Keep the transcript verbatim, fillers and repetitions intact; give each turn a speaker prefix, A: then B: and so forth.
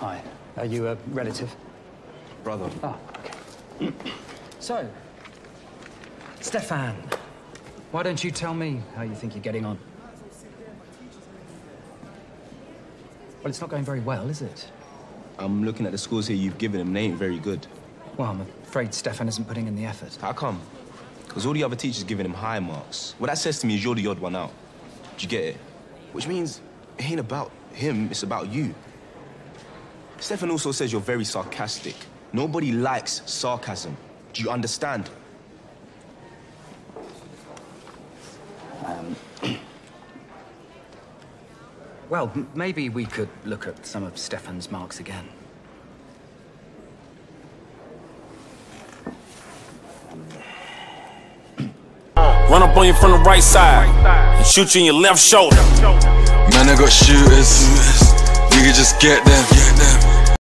A: Hi. Are you a relative?
B: Brother.
A: Oh, okay. So, Stefan, why don't you tell me how you think you're getting on? Well, it's not going very well, is it?
B: I'm looking at the scores here you've given him, and they ain't very good.
A: Well, I'm afraid Stefan isn't putting in the effort.
B: How come? Because all the other teachers giving him high marks. What that says to me is you're the odd one out. Do you get it? Which means it ain't about him, it's about you. Stefan also says you're very sarcastic. Nobody likes sarcasm. Do you understand?
A: Um, well, m maybe we could look at some of Stefan's marks again.
C: Run up on you from the right side and shoot you in your left shoulder.
D: Man, I got shooters. We could just get them.